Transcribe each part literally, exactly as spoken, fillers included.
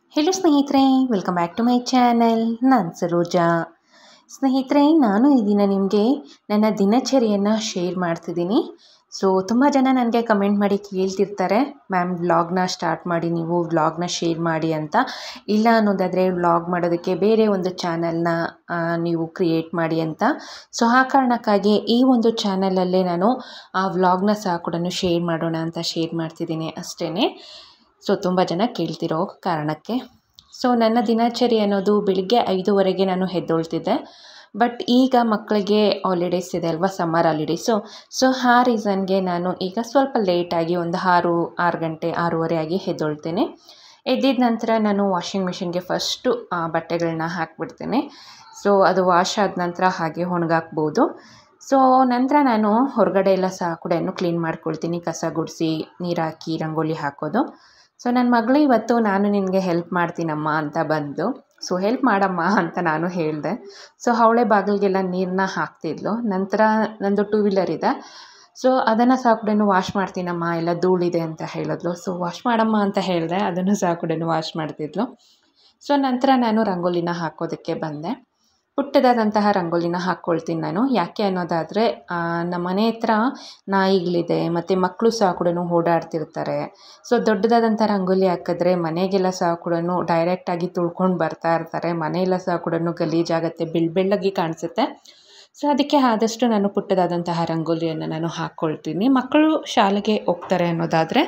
Hello ಸ್ನೇಹಿತರೆ, welcome back to my channel. ನಾನು ಸರೋಜಾ. ಸ್ನೇಹಿತರೆ, ನಾನು ಈ ದಿನ ನಿಮಗೆ ನನ್ನ ದಿನಚರಿಯನ್ನು ಶೇರ್ ಮಾಡ್ತಿದ್ದೀನಿ. ಸೊ ತುಂಬ ಜನ ನನಗೆ ಕಮೆಂಟ್ ಮಾಡಿ ಕೇಳ್ತಿರ್ತಾರೆ, ಮ್ಯಾಮ್ ವ್ಲಾಗ್ನ ಸ್ಟಾರ್ಟ್ ಮಾಡಿ, ನೀವು ವ್ಲಾಗ್ನ ಶೇರ್ ಮಾಡಿ ಅಂತ. ಇಲ್ಲ ಅನ್ನೋದಾದರೆ ವ್ಲಾಗ್ ಮಾಡೋದಕ್ಕೆ ಬೇರೆ ಒಂದು ಚಾನಲ್ನ ನೀವು ಕ್ರಿಯೇಟ್ ಮಾಡಿ ಅಂತ. ಸೊ ಆ ಕಾರಣಕ್ಕಾಗಿ ಈ ಒಂದು ಚಾನಲಲ್ಲೇ ನಾನು ಆ ವ್ಲಾಗ್ನ ಸಹ ಕೂಡ ಶೇರ್ ಮಾಡೋಣ ಅಂತ ಶೇರ್ ಮಾಡ್ತಿದ್ದೀನಿ ಅಷ್ಟೇ. ಸೊ ತುಂಬ ಜನ ಕೇಳ್ತಿರೋ ಕಾರಣಕ್ಕೆ. ಸೊ ನನ್ನ ದಿನಚರಿ ಅನ್ನೋದು ಬೆಳಿಗ್ಗೆ ಐದುವರೆಗೆ ನಾನು ಎದ್ದೇಳ್ತಿದ್ದೆ. ಬಟ್ ಈಗ ಮಕ್ಕಳಿಗೆ ಹಾಲಿಡೇಸ್ ಇದೆ ಅಲ್ವಾ, ಸಮ್ಮರ್ ಹಾಲಿಡೇಸು. ಸೊ ಆ ರೀಸನ್ಗೆ ನಾನು ಈಗ ಸ್ವಲ್ಪ ಲೇಟಾಗಿ ಒಂದು ಆರು ಆರು ಗಂಟೆ ಆರೂವರೆ ಆಗಿ ಎದ್ದೇಳ್ತೇನೆ. ಎದ್ದಿದ ನಂತರ ನಾನು ವಾಷಿಂಗ್ ಮಿಷಿನ್ಗೆ ಫಸ್ಟು ಬಟ್ಟೆಗಳನ್ನ ಹಾಕಿಬಿಡ್ತೇನೆ. ಸೊ ಅದು ವಾಶ್ ಆದ ನಂತರ ಹಾಗೆ ಒಣಗಾಕ್ಬೋದು. ಸೊ ನಂತರ ನಾನು ಹೊರಗಡೆ ಎಲ್ಲ ಸಹ ಕೂಡ ಕ್ಲೀನ್ ಮಾಡ್ಕೊಳ್ತೀನಿ, ಕಸ ಗುಡಿಸಿ ನೀರು ಹಾಕಿ ರಂಗೋಲಿ ಹಾಕೋದು. ಸೊ ನನ್ನ ಮಗಳು ಇವತ್ತು ನಾನು ನಿನಗೆ ಹೆಲ್ಪ್ ಮಾಡ್ತೀನಮ್ಮ ಅಂತ ಬಂದು, ಸೊ ಹೆಲ್ಪ್ ಮಾಡಮ್ಮ ಅಂತ ನಾನು ಹೇಳಿದೆ. ಸೊ ಅವಳೇ ಬಾಗಿಲಿಗೆಲ್ಲ ನೀರನ್ನ ಹಾಕ್ತಿದ್ಲು. ನಂತರ ನಂದು ಟೂ ವೀಲರ್ ಇದೆ, ಸೊ ಅದನ್ನು ಸಹ ಕೂಡ ವಾಶ್ ಮಾಡ್ತೀನಮ್ಮ, ಎಲ್ಲ ಧೂಳಿದೆ ಅಂತ ಹೇಳಿದ್ಲು. ಸೊ ವಾಶ್ ಮಾಡಮ್ಮ ಅಂತ ಹೇಳಿದೆ, ಅದನ್ನು ಸಹ ಕೂಡ ವಾಶ್ ಮಾಡ್ತಿದ್ಲು. ಸೊ ನಂತರ ನಾನು ರಂಗೋಲಿನ ಹಾಕೋದಕ್ಕೆ ಬಂದೆ. ಪುಟ್ಟದಾದಂತಹ ರಂಗೋಲಿನ ಹಾಕ್ಕೊಳ್ತೀನಿ ನಾನು. ಯಾಕೆ ಅನ್ನೋದಾದರೆ ನಮ್ಮ ಮನೆ ಹತ್ರ ನಾಯಿಗಳಿದೆ ಮತ್ತು ಮಕ್ಕಳು ಸಹ ಕೂಡ ಓಡಾಡ್ತಿರ್ತಾರೆ. ಸೊ ದೊಡ್ಡದಾದಂಥ ರಂಗೋಲಿ ಹಾಕಿದ್ರೆ ಮನೆಗೆಲ್ಲ ಸಹ ಕೂಡ ಡೈರೆಕ್ಟಾಗಿ ತುಳ್ಕೊಂಡು ಬರ್ತಾ ಇರ್ತಾರೆ. ಮನೆಯೆಲ್ಲ ಸಹ ಕೂಡ ಗಲೀಜಾಗುತ್ತೆ, ಬೆಳ್ಳ ಬೆಳ್ಳಗೆ ಕಾಣಿಸುತ್ತೆ. ಸೊ ಅದಕ್ಕೆ ಆದಷ್ಟು ನಾನು ಪುಟ್ಟದಾದಂತಹ ರಂಗೋಲಿಯನ್ನು ನಾನು ಹಾಕ್ಕೊಳ್ತೀನಿ. ಮಕ್ಕಳು ಶಾಲೆಗೆ ಹೋಗ್ತಾರೆ ಅನ್ನೋದಾದರೆ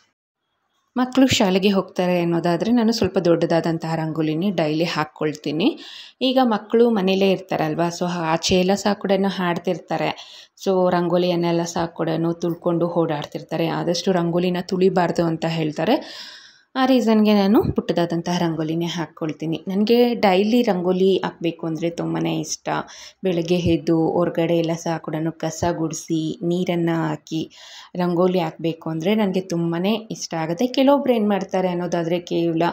ಮಕ್ಕಳು ಶಾಲೆಗೆ ಹೋಗ್ತಾರೆ ಅನ್ನೋದಾದರೆ ನಾನು ಸ್ವಲ್ಪ ದೊಡ್ಡದಾದಂತಹ ರಂಗೋಲಿನಿ ಡೈಲಿ ಹಾಕ್ಕೊಳ್ತೀನಿ. ಈಗ ಮಕ್ಕಳು ಮನೇಲೇ ಇರ್ತಾರಲ್ವ, ಸೊ ಆಚೆ ಎಲ್ಲ ಸಹ ಕೂಡ ಹಾಡ್ತಿರ್ತಾರೆ. ಸೊ ರಂಗೋಲಿಯನ್ನೆಲ್ಲ ಸಹ ಕೂಡ ತುಳ್ಕೊಂಡು ಓಡಾಡ್ತಿರ್ತಾರೆ. ಆದಷ್ಟು ರಂಗೋಲಿನ ತುಳಿಬಾರ್ದು ಅಂತ ಹೇಳ್ತಾರೆ. ಆ ರೀಸನ್ಗೆ ನಾನು ಪುಟ್ಟದಾದಂತಹ ರಂಗೋಲಿನೇ ಹಾಕ್ಕೊಳ್ತೀನಿ. ನನಗೆ ಡೈಲಿ ರಂಗೋಲಿ ಹಾಕಬೇಕು ಅಂದರೆ ತುಂಬಾ ಇಷ್ಟ. ಬೆಳಗ್ಗೆ ಎದ್ದು ಹೊರಗಡೆ ಎಲ್ಲ ಸಹ ಕೂಡ ಕಸ ಗುಡಿಸಿ ನೀರನ್ನು ಹಾಕಿ ರಂಗೋಲಿ ಹಾಕಬೇಕು ಅಂದರೆ ನನಗೆ ತುಂಬಾ ಇಷ್ಟ ಆಗುತ್ತೆ. ಕೆಲವೊಬ್ರು ಏನು ಮಾಡ್ತಾರೆ ಅನ್ನೋದಾದರೆ ಕೇವಲ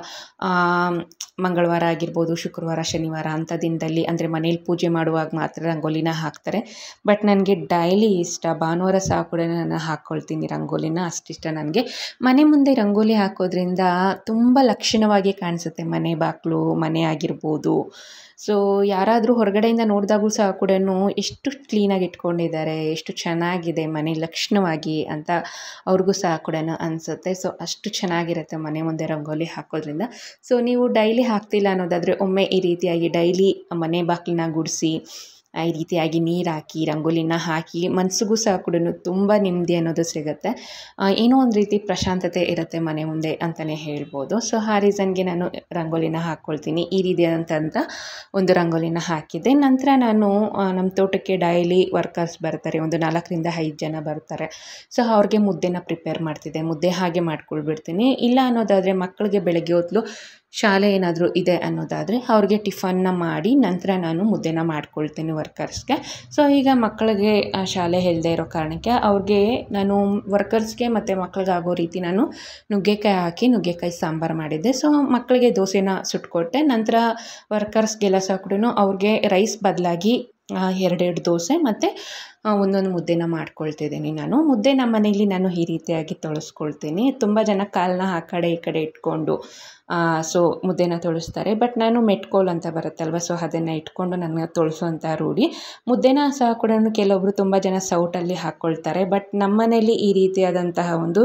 ಮಂಗಳವಾರ ಆಗಿರ್ಬೋದು, ಶುಕ್ರವಾರ, ಶನಿವಾರ ಅಂಥ ದಿನದಲ್ಲಿ ಅಂದರೆ ಮನೇಲಿ ಪೂಜೆ ಮಾಡುವಾಗ ಮಾತ್ರ ರಂಗೋಲಿನ ಹಾಕ್ತಾರೆ. ಬಟ್ ನನಗೆ ಡೈಲಿ ಇಷ್ಟ. ಭಾನುವಾರ ಸಹ ಕೂಡ ನಾನು ಹಾಕ್ಕೊಳ್ತೀನಿ ರಂಗೋಲಿನ, ಅಷ್ಟಿಷ್ಟ ನನಗೆ. ಮನೆ ಮುಂದೆ ರಂಗೋಲಿ ಹಾಕೋದ್ರಿಂದ ತುಂಬ ಲಕ್ಷಣವಾಗಿ ಕಾಣಿಸುತ್ತೆ ಮನೆ ಬಾಗಿಲು, ಮನೆ ಆಗಿರ್ಬೋದು. ಸೊ ಯಾರಾದರೂ ಹೊರಗಡೆಯಿಂದ ನೋಡಿದಾಗೂ ಸಹ ಕೂಡ ಎಷ್ಟು ಕ್ಲೀನಾಗಿ ಇಟ್ಕೊಂಡಿದ್ದಾರೆ, ಎಷ್ಟು ಚೆನ್ನಾಗಿದೆ ಮನೆ ಲಕ್ಷಣವಾಗಿ ಅಂತ ಅವ್ರಿಗೂ ಸಹ ಕೂಡ ಅನಿಸುತ್ತೆ. ಸೊ ಅಷ್ಟು ಚೆನ್ನಾಗಿರುತ್ತೆ ಮನೆ ಮುಂದೆ ರಂಗೋಲಿ ಹಾಕೋದ್ರಿಂದ. ಸೊ ನೀವು ಡೈಲಿ ಹಾಕ್ತಿಲ್ಲ ಅನ್ನೋದಾದರೆ ಒಮ್ಮೆ ಈ ರೀತಿಯಾಗಿ ಡೈಲಿ ಮನೆ ಬಾಗಿಲನ್ನ ಗುಡಿಸಿ ಈ ರೀತಿಯಾಗಿ ನೀರು ಹಾಕಿ ರಂಗೋಲಿನ ಹಾಕಿ ಮನಸ್ಸಿಗೂ ಸಹ ಕೂಡ ತುಂಬ ನೆಮ್ಮದಿ ಅನ್ನೋದು ಸಿಗುತ್ತೆ. ಏನೋ ಒಂದು ರೀತಿ ಪ್ರಶಾಂತತೆ ಇರುತ್ತೆ ಮನೆ ಮುಂದೆ ಅಂತಲೇ ಹೇಳ್ಬೋದು. ಸೊ ಆ ರೀಸನ್ಗೆ ನಾನು ರಂಗೋಲಿನ ಹಾಕ್ಕೊಳ್ತೀನಿ. ಈ ರೀತಿಯಾದಂಥ ಒಂದು ರಂಗೋಲಿನ ಹಾಕಿದ್ದೆ. ನಂತರ ನಾನು ನಮ್ಮ ತೋಟಕ್ಕೆ ಡೈಲಿ ವರ್ಕರ್ಸ್ ಬರ್ತಾರೆ, ಒಂದು ನಾಲ್ಕರಿಂದ ಐದು ಜನ ಬರ್ತಾರೆ. ಸೊ ಅವ್ರಿಗೆ ಮುದ್ದೆನ ಪ್ರಿಪೇರ್ ಮಾಡ್ತಿದ್ದೆ. ಮುದ್ದೆ ಹಾಗೆ ಮಾಡ್ಕೊಳ್ಬಿಡ್ತೀನಿ. ಇಲ್ಲ ಅನ್ನೋದಾದರೆ ಮಕ್ಕಳಿಗೆ ಬೆಳಗ್ಗೆ ಹೊತ್ತು ಶಾಲೆ ಏನಾದರೂ ಇದೆ ಅನ್ನೋದಾದರೆ ಅವ್ರಿಗೆ ಟಿಫನ್ನ ಮಾಡಿ ನಂತರ ನಾನು ಮುದ್ದೆನ ಮಾಡ್ಕೊಳ್ತೀನಿ ವರ್ಕರ್ಸ್ಗೆ. ಸೊ ಈಗ ಮಕ್ಕಳಿಗೆ ಶಾಲೆ ಇಲ್ಲದೆ ಇರೋ ಕಾರಣಕ್ಕೆ ಅವ್ರಿಗೆ ನಾನು ವರ್ಕರ್ಸ್ಗೆ ಮತ್ತು ಮಕ್ಕಳಿಗೆ ಆಗೋ ರೀತಿ ನಾನು ನುಗ್ಗೆಕಾಯಿ ಹಾಕಿ ನುಗ್ಗೆಕಾಯಿ ಸಾಂಬಾರು ಮಾಡಿದ್ದೆ. ಸೊ ಮಕ್ಕಳಿಗೆ ದೋಸೆನ ಸುಟ್ಕೊಟ್ಟೆ. ನಂತರ ವರ್ಕರ್ಸ್ಗೆಲ್ಲ ಸಹ ಕೂಡ ಅವ್ರಿಗೆ ರೈಸ್ ಬದಲಾಗಿ ಎರಡೆರಡು ದೋಸೆ ಮತ್ತು ಒಂದೊಂದು ಮುದ್ದೆನ ಮಾಡ್ಕೊಳ್ತಿದ್ದೀನಿ ನಾನು. ಮುದ್ದೆ ನಮ್ಮ ಮನೇಲಿ ನಾನು ಈ ರೀತಿಯಾಗಿ ತೊಳಸ್ಕೊಳ್ತೀನಿ. ತುಂಬ ಜನ ಕಾಲನ್ನ ಆ ಕಡೆ ಈ ಕಡೆ ಇಟ್ಕೊಂಡು ಸೊ ಮುದ್ದೆನ ತೊಳಸ್ತಾರೆ. ಬಟ್ ನಾನು ಮೆಟ್ಕೋಲ್ ಅಂತ ಬರುತ್ತಲ್ವ, ಸೊ ಅದನ್ನು ಇಟ್ಕೊಂಡು ನನಗೆ ತೊಳಸುವಂಥ ರೂಢಿ. ಮುದ್ದೆನ ಸಹ ಕೂಡ ಕೆಲವೊಬ್ಬರು ತುಂಬ ಜನ ಸೌಟಲ್ಲಿ ಹಾಕ್ಕೊಳ್ತಾರೆ. ಬಟ್ ನಮ್ಮ ಮನೇಲಿ ಈ ರೀತಿಯಾದಂತಹ ಒಂದು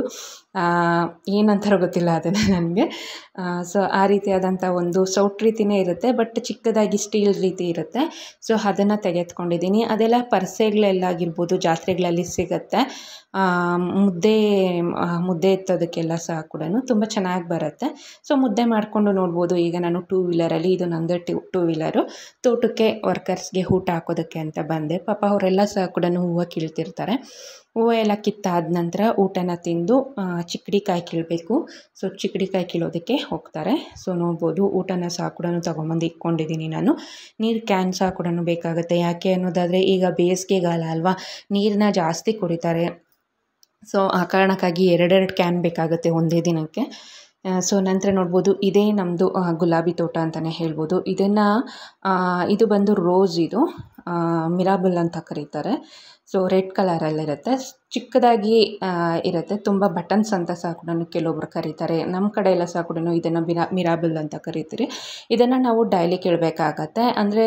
ಏನಂತಾರೋ ಗೊತ್ತಿಲ್ಲ ಅದನ್ನು ನನಗೆ. ಸೊ ಆ ರೀತಿಯಾದಂಥ ಒಂದು ಸೌಟ್ ರೀತಿಯೇ ಇರುತ್ತೆ, ಬಟ್ ಚಿಕ್ಕದಾಗಿ ಸ್ಟೀಲ್ ರೀತಿ ಇರುತ್ತೆ. ಸೊ ಅದನ್ನು ತೆಗೆದುಕೊಂಡಿದ್ದೀನಿ. ಅದೆಲ್ಲ ಪರ್ಸೆಗಳೆಲ್ಲಾಗಿರ್ಬೋದು ಜಾತ್ರೆಗಳಲ್ಲಿ ಸಿಗುತ್ತೆ. ಮುದ್ದೆ ಮುದ್ದೆ ಎತ್ತೋದಕ್ಕೆಲ್ಲ ಸಹ ಕೂಡ ತುಂಬ ಚೆನ್ನಾಗಿ ಬರುತ್ತೆ. ಸೊ ಮುದ್ದೆ ಮಾಡಿಕೊಂಡು ನೋಡ್ಬೋದು. ಈಗ ನಾನು ಟೂ ವೀಲರಲ್ಲಿ, ಇದು ನನ್ನದೇ ಟೂ ಟೂ ವೀಲರು, ತೋಟಕ್ಕೆ ವರ್ಕರ್ಸ್ಗೆ ಊಟ ಹಾಕೋದಕ್ಕೆ ಅಂತ ಬಂದೆ. ಪಾಪ ಅವರೆಲ್ಲ ಸಹ ಕೂಡ ಹೂವು ಕೀಳ್ತಿರ್ತಾರೆ. ಹೂವು ಎಲ್ಲ ಕಿತ್ತಾದ ನಂತರ ಊಟನ ತಿಂದು ಚಿಕ್ಕಡಿಕಾಯಿ ಕೀಳಬೇಕು. ಸೊ ಚಿಕ್ಕಡಿಕಾಯಿ ಕೀಳೋದಕ್ಕೆ ಹೋಗ್ತಾರೆ. ಸೊ ನೋಡ್ಬೋದು ಊಟನ ಸಹ ಕೂಡ ತೊಗೊಂಬಂದು ಇಟ್ಕೊಂಡಿದ್ದೀನಿ ನಾನು. ನೀರು ಕ್ಯಾನ್ ಸಹ ಕೂಡ ಬೇಕಾಗುತ್ತೆ. ಯಾಕೆ ಅನ್ನೋದಾದರೆ ಈಗ ಬೇಸಿಗೆಗಾಲ ಅಲ್ವಾ, ನೀರನ್ನ ಜಾಸ್ತಿ ಕುಡಿತಾರೆ. ಸೊ ಆ ಕಾರಣಕ್ಕಾಗಿ ಎರಡೆರಡು ಕ್ಯಾನ್ ಬೇಕಾಗುತ್ತೆ ಒಂದೇ ದಿನಕ್ಕೆ. ಸೊ ನಂತರ ನೋಡ್ಬೋದು ಇದೇ ನಮ್ಮದು ಗುಲಾಬಿ ತೋಟ ಅಂತಲೇ ಹೇಳ್ಬೋದು. ಇದನ್ನು ಇದು ಬಂದು ರೋಸ್, ಇದು ಮಿರಾಬಲ್ ಅಂತ ಕರೀತಾರೆ. ಸೊ ರೆಡ್ ಕಲರಲ್ಲಿರುತ್ತೆ, ಚಿಕ್ಕದಾಗಿ ಇರುತ್ತೆ, ತುಂಬ ಬಟನ್ಸ್ ಅಂತ ಸಹ ಕೂಡ ಕೆಲವೊಬ್ರು ಕರೀತಾರೆ. ನಮ್ಮ ಕಡೆ ಎಲ್ಲ ಸಹ ಕೂಡ ಇದನ್ನು ಮಿರಾ ಮಿರಾಬಲ್ ಅಂತ ಕರಿತೀರಿ. ಇದನ್ನು ನಾವು ಡೈಲಿ ಕೀಳಬೇಕಾಗತ್ತೆ, ಅಂದರೆ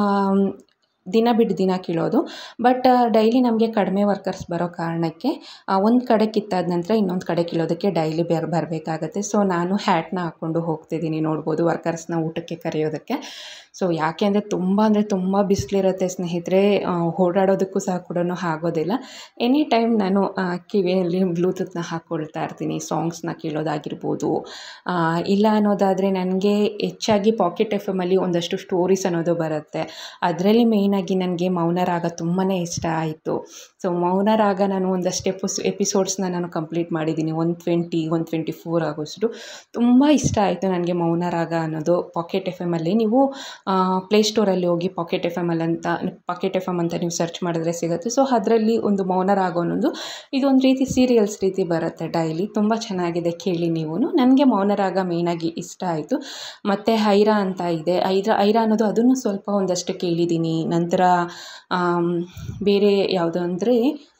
ದಿನ ಬಿಟ್ಟು ದಿನ ಕೀಳೋದು. ಬಟ್ ಡೈಲಿ ನಮಗೆ ಕಡಿಮೆ ವರ್ಕರ್ಸ್ ಬರೋ ಕಾರಣಕ್ಕೆ ಒಂದು ಕಡೆ ಕಿತ್ತಾದ ನಂತರ ಇನ್ನೊಂದು ಕಡೆ ಕೀಳೋದಕ್ಕೆ ಡೈಲಿ ಬೇರೆ ಬರಬೇಕಾಗತ್ತೆ. ಸೊ ನಾನು ಹ್ಯಾಟ್ನ ಹಾಕ್ಕೊಂಡು ಹೋಗ್ತಿದ್ದೀನಿ, ನೋಡ್ಬೋದು, ವರ್ಕರ್ಸ್ನ ಊಟಕ್ಕೆ ಕರೆಯೋದಕ್ಕೆ. ಸೊ ಯಾಕೆ ಅಂದರೆ ತುಂಬ ಅಂದರೆ ತುಂಬ ಬಿಸಿಲಿರುತ್ತೆ ಸ್ನೇಹಿತರೆ, ಓಡಾಡೋದಕ್ಕೂ ಸಹ ಕೂಡ ಆಗೋದಿಲ್ಲ. ಎನಿ ಟೈಮ್ ನಾನು ಕಿವಿಯಲ್ಲಿ ಬ್ಲೂಟೂತ್ನ ಹಾಕ್ಕೊಳ್ತಾ ಇರ್ತೀನಿ, ಸಾಂಗ್ಸ್ನ ಕೇಳೋದಾಗಿರ್ಬೋದು. ಇಲ್ಲ ಅನ್ನೋದಾದರೆ ನನಗೆ ಹೆಚ್ಚಾಗಿ ಪಾಕೆಟ್ ಎಫ್ ಎಮ್ಮಲ್ಲಿ ಒಂದಷ್ಟು ಸ್ಟೋರೀಸ್ ಅನ್ನೋದು ಬರುತ್ತೆ. ಅದರಲ್ಲಿ ಮೇಯ್ನಾಗಿ ನನಗೆ ಮೌನರಾಗ ತುಂಬಾ ಇಷ್ಟ ಆಯಿತು. ಸೊ ಮೌನರಾಗ ನಾನು ಒಂದಷ್ಟು ಎಪಿಸ್ ಎಪಿಸೋಡ್ಸ್ನ ನಾನು ಕಂಪ್ಲೀಟ್ ಮಾಡಿದ್ದೀನಿ, one twenty one twenty four ಆಗೋಷ್ಟು. ತುಂಬ ಇಷ್ಟ ಆಯಿತು ನನಗೆ ಮೌನರಾಗ ಅನ್ನೋದು. ಪಾಕೆಟ್ ಎಫ್ ಎಮ್ಮಲ್ಲಿ ನೀವು ಪ್ಲೇಸ್ಟೋರಲ್ಲಿ ಹೋಗಿ ಪಾಕೆಟ್ ಎಫ್ ಎಮ್ ಅಲ್ಲಿ ಅಂತ ಪಾಕೆಟ್ ಎಫ್ ಎಮ್ ಅಂತ ನೀವು ಸರ್ಚ್ ಮಾಡಿದ್ರೆ ಸಿಗುತ್ತೆ. ಸೊ ಅದರಲ್ಲಿ ಒಂದು ಮೌನರಾಗ ಅನ್ನೋದು ಇದೊಂದು ರೀತಿ ಸೀರಿಯಲ್ಸ್ ರೀತಿ ಬರುತ್ತೆ ಡೈಲಿ, ತುಂಬ ಚೆನ್ನಾಗಿದೆ, ಕೇಳಿ ನೀವು. ನನಗೆ ಮೌನರಾಗ ಮೇಯ್ನಾಗಿ ಇಷ್ಟ ಆಯಿತು. ಮತ್ತು ಐರಾ ಅಂತ ಇದೆ, ಐರಾ ಐರಾ ಅನ್ನೋದು ಅದನ್ನು ಸ್ವಲ್ಪ ಒಂದಷ್ಟು ಕೇಳಿದ್ದೀನಿ. ನಂತರ ಬೇರೆ ಯಾವುದು ಅಂದರೆ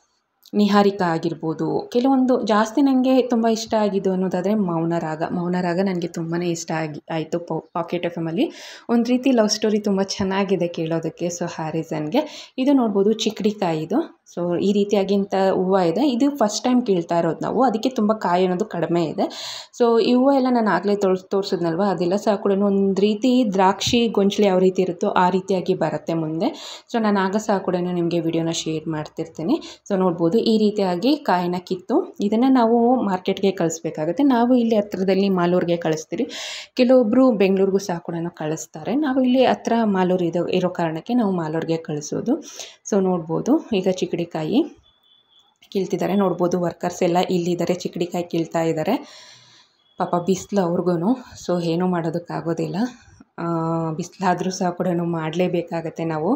ನಿಹಾರಿಕಾ ಆಗಿರ್ಬೋದು, ಕೆಲವೊಂದು ಜಾಸ್ತಿ ನನಗೆ ತುಂಬ ಇಷ್ಟ ಆಗಿದ್ದು ಅನ್ನೋದಾದರೆ ಮೌನರಾಗ. ಮೌನರಾಗ ನನಗೆ ತುಂಬಾ ಇಷ್ಟ ಆಗಿ ಆಯಿತು ಪಾಕೆಟ್ ಎಫ್ ಎಮ್ಮಲ್ಲಿ. ಒಂದು ರೀತಿ ಲವ್ ಸ್ಟೋರಿ ತುಂಬ ಚೆನ್ನಾಗಿದೆ ಕೇಳೋದಕ್ಕೆ. ಸೊ ಆ ರೀಸನ್ಗೆ ಇದು ನೋಡ್ಬೋದು, ಚಿಕ್ಕಡಿಕಾಯಿದು. ಸೊ ಈ ರೀತಿಯಾಗಿಂಥ ಹೂವು ಇದೆ, ಇದು ಫಸ್ಟ್ ಟೈಮ್ ಕೀಳ್ತಾ ಇರೋದು ನಾವು, ಅದಕ್ಕೆ ತುಂಬ ಕಾಯಿ ಅನ್ನೋದು ಕಡಿಮೆ ಇದೆ. ಸೊ ಈ ಹೂವು ಎಲ್ಲ ನಾನು ಆಗಲೇ ತೋರ್ಸ್ ತೋರಿಸಿದ್ನಲ್ವ ಅದೆಲ್ಲ ಸಹ ಕೂಡ ಒಂದು ರೀತಿ ದ್ರಾಕ್ಷಿ ಗೊಂಚಲು ಯಾವ ರೀತಿ ಇರುತ್ತೋ ಆ ರೀತಿಯಾಗಿ ಬರುತ್ತೆ ಮುಂದೆ. ಸೊ ನಾನು ಆಗ ಸಹ ಕೂಡ ನಿಮಗೆ ವಿಡಿಯೋನ ಶೇರ್ ಮಾಡ್ತಿರ್ತೀನಿ. ಸೊ ನೋಡ್ಬೋದು, ಈ ರೀತಿಯಾಗಿ ಕಾಯಿನ ಕಿತ್ತು ಇದನ್ನು ನಾವು ಮಾರ್ಕೆಟ್ಗೆ ಕಳಿಸ್ಬೇಕಾಗುತ್ತೆ. ನಾವು ಇಲ್ಲಿ ಹತ್ರದಲ್ಲಿ ಮಾಲೂರಿಗೆ ಕಳಿಸ್ತೀರಿ, ಕೆಲವೊಬ್ಬರು ಬೆಂಗಳೂರಿಗೂ ಸಹ ಕೂಡ ಕಳಿಸ್ತಾರೆ. ನಾವು ಇಲ್ಲಿ ಹತ್ರ ಮಾಲೂರು ಇದು ಇರೋ ಕಾರಣಕ್ಕೆ ನಾವು ಮಾಲೂರಿಗೆ ಕಳಿಸೋದು. ಸೊ ನೋಡ್ಬೋದು, ಈಗ ಚಿಕ್ಕಡಿಕಾಯಿ ಕೀಳ್ತಿದ್ದಾರೆ, ನೋಡ್ಬೋದು ವರ್ಕರ್ಸ್ ಎಲ್ಲ ಇಲ್ಲಿದ್ದಾರೆ, ಚಿಕ್ಕಡಿಕಾಯಿ ಕೀಳ್ತಾ ಇದ್ದಾರೆ. ಪಾಪ ಬಿಸಿಲು ಅವ್ರಿಗೂ, ಸೊ ಏನೂ ಮಾಡೋದಕ್ಕಾಗೋದಿಲ್ಲ. ಬಿಸಿಲಾದರೂ ಸಹ ಕೂಡ ಮಾಡಲೇಬೇಕಾಗತ್ತೆ ನಾವು.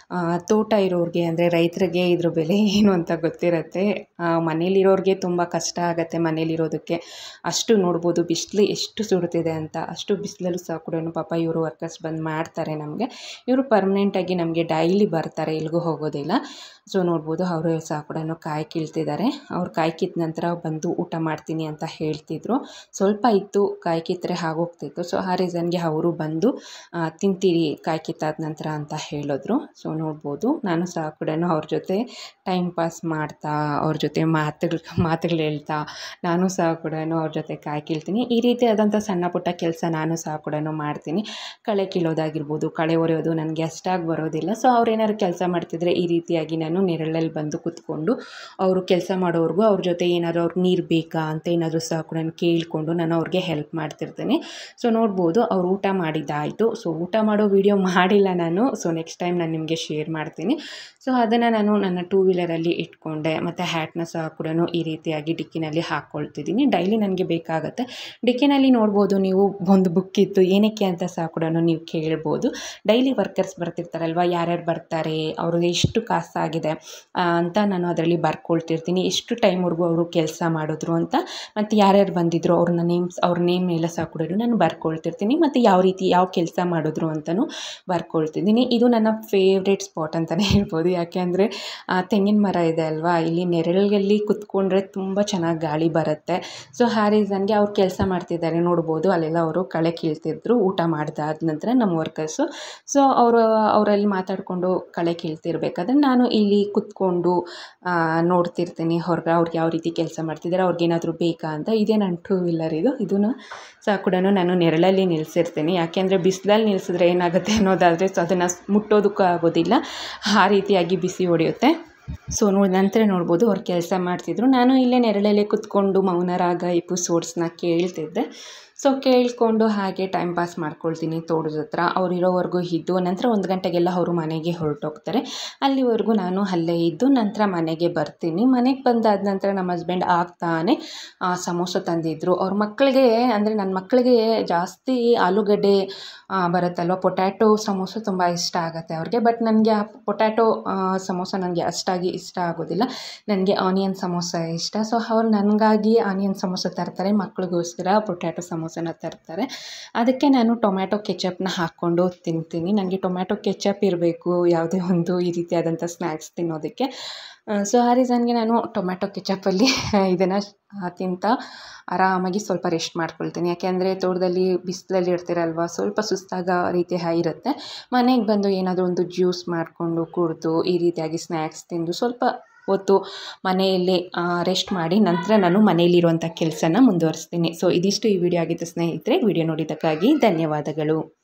ತೋಟ ಇರೋರಿಗೆ ಅಂದರೆ ರೈತರಿಗೆ ಇದ್ರ ಬೆಲೆ ಏನು ಅಂತ ಗೊತ್ತಿರುತ್ತೆ. ಮನೇಲಿರೋರಿಗೆ ತುಂಬ ಕಷ್ಟ ಆಗುತ್ತೆ ಮನೇಲಿರೋದಕ್ಕೆ. ಅಷ್ಟು ನೋಡ್ಬೋದು ಬಿಸಿಲು ಎಷ್ಟು ಸುಡ್ತಿದೆ ಅಂತ. ಅಷ್ಟು ಬಿಸಿಲಲ್ಲೂ ಸಹ ಕೂಡ ಪಾಪ ಇವರು ವರ್ಕರ್ಸ್ ಬಂದು ಮಾಡ್ತಾರೆ ನಮಗೆ. ಇವರು ಪರ್ಮನೆಂಟಾಗಿ ನಮಗೆ ಡೈಲಿ ಬರ್ತಾರೆ, ಎಲ್ಲಿಗೂ ಹೋಗೋದಿಲ್ಲ. ಸೊ ನೋಡ್ಬೋದು, ಅವರು ಸಹ ಕೂಡ ಕಾಯಿ ಕೀಳ್ತಿದ್ದಾರೆ. ಅವ್ರು ಕಾಯಿ ಕಿತ್ತ ನಂತರ ಬಂದು ಊಟ ಮಾಡ್ತೀನಿ ಅಂತ ಹೇಳ್ತಿದ್ರು. ಸ್ವಲ್ಪ ಇತ್ತು, ಕಾಯಿ ಕಿತ್ತರೆ ಆಗೋಗ್ತಿತ್ತು. ಸೊ ಆ ರೀಸನ್ಗೆ ಅವರು ಬಂದು ತಿಂತೀರಿ ಕಾಯಿ ಕಿತ್ತಾದ ನಂತರ ಅಂತ ಹೇಳಿದ್ರು. ಸೊ ನೋಡ್ಬೋದು, ನಾನು ಸಹ ಕೂಡ ಅವ್ರ ಜೊತೆ ಟೈಮ್ ಪಾಸ್ ಮಾಡ್ತಾ, ಅವ್ರ ಜೊತೆ ಮಾತುಗಳು ಮಾತುಗಳು ಹೇಳ್ತಾ ನಾನು ಸಹ ಕೂಡ ಅವ್ರ ಜೊತೆ ಕಾಯಿ ಕೀಳ್ತೀನಿ. ಈ ರೀತಿಯಾದಂಥ ಸಣ್ಣ ಪುಟ್ಟ ಕೆಲಸ ನಾನು ಸಹ ಕೂಡ ಮಾಡ್ತೀನಿ. ಕಳೆ ಕೀಳೋದಾಗಿರ್ಬೋದು, ಕಳೆ ಒರೆಯೋದು ನನಗೆ ಅಷ್ಟಾಗಿ ಬರೋದಿಲ್ಲ. ಸೊ ಅವ್ರು ಏನಾದ್ರು ಕೆಲಸ ಮಾಡ್ತಿದ್ರೆ ಈ ರೀತಿಯಾಗಿ ನಾನು ನೆರಳಲ್ಲಿ ಬಂದು ಕೂತ್ಕೊಂಡು ಅವರು ಕೆಲಸ ಮಾಡೋವ್ರಿಗೂ ಅವ್ರ ಜೊತೆ ಏನಾದ್ರು ಅವ್ರಿಗೆ ನೀರು ಬೇಕಾ ಅಂತ ಏನಾದರೂ ಸಹ ಕೂಡ ಕೇಳಿಕೊಂಡು ನಾನು ಅವ್ರಿಗೆ ಹೆಲ್ಪ್ ಮಾಡ್ತಿರ್ತೀನಿ. ಸೊ ನೋಡ್ಬೋದು, ಅವ್ರು ಊಟ ಮಾಡಿದ್ದಾಯಿತು. ಸೊ ಊಟ ಮಾಡೋ ವೀಡಿಯೋ ಮಾಡಿಲ್ಲ ನಾನು. ಸೊ ನೆಕ್ಸ್ಟ್ ಟೈಮ್ ನಾನು ನಿಮಗೆ ಶೇರ್ ಮಾಡ್ತೀನಿ. ಸೊ ಅದನ್ನು ನಾನು ನನ್ನ ಟೂ ವೀಲರಲ್ಲಿ ಇಟ್ಕೊಂಡೆ, ಮತ್ತು ಹ್ಯಾಟ್ನ ಸಹ ಕೂಡ ಈ ರೀತಿಯಾಗಿ ಡಿಕ್ಕಿನಲ್ಲಿ ಹಾಕ್ಕೊಳ್ತಿದ್ದೀನಿ. ಡೈಲಿ ನನಗೆ ಬೇಕಾಗುತ್ತೆ. ಡಿಕ್ಕಿನಲ್ಲಿ ನೋಡ್ಬೋದು ನೀವು, ಒಂದು ಬುಕ್ ಇತ್ತು, ಏನಕ್ಕೆ ಅಂತ ಸಹ ಕೂಡ ನೀವು ಕೇಳ್ಬೋದು. ಡೈಲಿ ವರ್ಕರ್ಸ್ ಬರ್ತಿರ್ತಾರಲ್ವ, ಯಾರ್ಯಾರು ಬರ್ತಾರೆ, ಅವ್ರಿಗೆ ಎಷ್ಟು ಕಾಸಾಗಿದೆ ಅಂತ ನಾನು ಅದರಲ್ಲಿ ಬರ್ಕೊಳ್ತಿರ್ತೀನಿ. ಎಷ್ಟು ಟೈಮ್ವರೆಗೂ ಅವರು ಕೆಲಸ ಮಾಡಿದ್ರು ಅಂತ, ಮತ್ತು ಯಾರ್ಯಾರು ಬಂದಿದ್ರು ಅವ್ರನ್ನ ನೇಮ್ಸ್ ಅವ್ರ ನೇಮ್ ಎಲ್ಲ ಸಹ ಕೂಡ ನಾನು ಬರ್ಕೊಳ್ತಿರ್ತೀನಿ. ಮತ್ತು ಯಾವ ರೀತಿ ಯಾವ ಕೆಲಸ ಮಾಡಿದ್ರು ಅಂತಲೂ ಬರ್ಕೊಳ್ತಿದ್ದೀನಿ. ಇದು ನನ್ನ ಫೇವ್ರೇಟ್ ಸ್ಪಾಟ್ ಅಂತಲೇ ಹೇಳ್ಬೋದು. ಯಾಕೆ ಅಂದರೆ ತೆಂಗಿನ ಮರ ಇದೆ ಅಲ್ವಾ, ಇಲ್ಲಿ ನೆರಳಲ್ಲಿ ಕುತ್ಕೊಂಡ್ರೆ ತುಂಬ ಚೆನ್ನಾಗಿ ಗಾಳಿ ಬರುತ್ತೆ. ಸೊ ಆ ರೀಸನ್ಗೆ ಅವ್ರು ಕೆಲಸ ಮಾಡ್ತಿದ್ದಾರೆ, ನೋಡ್ಬೋದು ಅಲ್ಲೆಲ್ಲ ಅವರು ಕಳೆ ಕೀಳ್ತಿದ್ರು ಊಟ ಮಾಡಿದಾದ ನಂತರ ನಮ್ಮ ವರ್ಕರ್ಸು. ಸೊ ಅವರು ಅವರಲ್ಲಿ ಮಾತಾಡಿಕೊಂಡು ಕಳೆ ಕೀಳ್ತಿರ್ಬೇಕಾದ್ರೆ ನಾನು ಇಲ್ಲಿ ಕುತ್ಕೊಂಡು ನೋಡ್ತಿರ್ತೀನಿ ಹೊರಗೆ ಅವ್ರಿಗೆ ಯಾವ ರೀತಿ ಕೆಲಸ ಮಾಡ್ತಿದ್ದಾರೆ, ಅವ್ರಿಗೇನಾದರೂ ಬೇಕಾ ಅಂತ. ಇದೇ ನನ್ನ ಟೂ ವೀಲರ್ ಇದು. ಇದನ್ನು ಸಹ ಕೂಡ ನಾನು ನೆರಳಲ್ಲಿ ನಿಲ್ಲಿಸಿರ್ತೀನಿ. ಯಾಕೆಂದರೆ ಬಿಸಿಲಲ್ಲಿ ನಿಲ್ಲಿಸಿದ್ರೆ ಏನಾಗುತ್ತೆ ಅನ್ನೋದಾದರೆ ಸೊ ಅದನ್ನು ಮುಟ್ಟೋದಕ್ಕೂ ಆಗೋದಿಲ್ಲ, ಆ ರೀತಿಯಾಗಿ ಬಿಸಿ ಹೊಡೆಯುತ್ತೆ. ಸೊ ನೋಡಿ ನಂತರ ನೋಡ್ಬೋದು ಅವ್ರು ಕೆಲಸ ಮಾಡ್ತಿದ್ರು. ನಾನು ಇಲ್ಲೇ ನೆರಳಲ್ಲೇ ಕುತ್ಕೊಂಡು ಮೌನರಾಗ ಎಪಿಸೋಡ್ಸ್ನ ಕೇಳ್ತಿದ್ದೆ. ಸೊ ಕೇಳಿಕೊಂಡು ಹಾಗೆ ಟೈಮ್ ಪಾಸ್ ಮಾಡ್ಕೊಳ್ತೀನಿ ತೋಟದ ಹತ್ರ. ಅವ್ರು ಇರೋವರೆಗೂ ಇದ್ದು ನಂತರ ಒಂದು ಗಂಟೆಗೆಲ್ಲ ಅವರು ಮನೆಗೆ ಹೊರಟೋಗ್ತಾರೆ. ಅಲ್ಲಿವರೆಗೂ ನಾನು ಅಲ್ಲೇ ಇದ್ದು ನಂತರ ಮನೆಗೆ ಬರ್ತೀನಿ. ಮನೆಗೆ ಬಂದಾದ ನಂತರ ನಮ್ಮ ಹಸ್ಬೆಂಡ್ ಆಗ್ತಾನೆ ಸಮೋಸ ತಂದಿದ್ದರು. ಅವ್ರ ಮಕ್ಕಳಿಗೆ ಅಂದರೆ ನನ್ನ ಮಕ್ಕಳಿಗೆ ಜಾಸ್ತಿ ಆಲೂಗಡ್ಡೆ ಬರುತ್ತಲ್ವ, ಪೊಟ್ಯಾಟೊ ಸಮೋಸ ತುಂಬ ಇಷ್ಟ ಆಗುತ್ತೆ ಅವ್ರಿಗೆ. ಬಟ್ ನನಗೆ ಆ ಪೊಟ್ಯಾಟೊ ಸಮೋಸ ನನಗೆ ಅಷ್ಟಾಗಿ ಇಷ್ಟ ಆಗೋದಿಲ್ಲ, ನನಗೆ ಆನಿಯನ್ ಸಮೋಸ ಇಷ್ಟ. ಸೊ ಅವ್ರು ನನಗಾಗಿ ಆನಿಯನ್ ಸಮೋಸ ತರ್ತಾರೆ, ಮಕ್ಕಳಿಗೋಸ್ಕರ ಪೊಟ್ಯಾಟೊ ಸಮೋಸ ಮೋಮೋಸನ್ನು ತರ್ತಾರೆ. ಅದಕ್ಕೆ ನಾನು ಟೊಮ್ಯಾಟೊ ಕೆಚಪ್ನ ಹಾಕ್ಕೊಂಡು ತಿಂತೀನಿ. ನನಗೆ ಟೊಮ್ಯಾಟೊ ಕೆಚಪ್ ಇರಬೇಕು ಯಾವುದೇ ಒಂದು ಈ ರೀತಿಯಾದಂಥ ಸ್ನ್ಯಾಕ್ಸ್ ತಿನ್ನೋದಕ್ಕೆ. ಸೊ ಆ ರೀಸನ್ಗೆ ನಾನು ಟೊಮ್ಯಾಟೊ ಕೆಚಪ್ಪಲ್ಲಿ ಇದನ್ನು ತಿಂತಾ ಆರಾಮಾಗಿ ಸ್ವಲ್ಪ ರೆಸ್ಟ್ ಮಾಡ್ಕೊಳ್ತೀನಿ. ಯಾಕೆಂದರೆ ತೋಟದಲ್ಲಿ ಬಿಸಿಲಲ್ಲಿ ಇರ್ತೀರಲ್ವ, ಸ್ವಲ್ಪ ಸುಸ್ತಾಗ ರೀತಿ ಇರುತ್ತೆ. ಮನೆಗೆ ಬಂದು ಏನಾದರೂ ಒಂದು ಜ್ಯೂಸ್ ಮಾಡಿಕೊಂಡು ಕುಡಿದು ಈ ರೀತಿಯಾಗಿ ಸ್ನ್ಯಾಕ್ಸ್ ತಿಂದು ಸ್ವಲ್ಪ ಹೊತ್ತು ಮನೆಯಲ್ಲೇ ರೆಸ್ಟ್ ಮಾಡಿ ನಂತರ ನಾನು ಮನೆಯಲ್ಲಿರುವಂಥ ಕೆಲಸನ ಮುಂದುವರಿಸ್ತೀನಿ. ಸೊ ಇದಿಷ್ಟು ಈ ವಿಡಿಯೋ ಆಗಿತ್ತು ಸ್ನೇಹಿತರೆ. ವಿಡಿಯೋ ನೋಡಿದ್ದಕ್ಕಾಗಿ ಧನ್ಯವಾದಗಳು.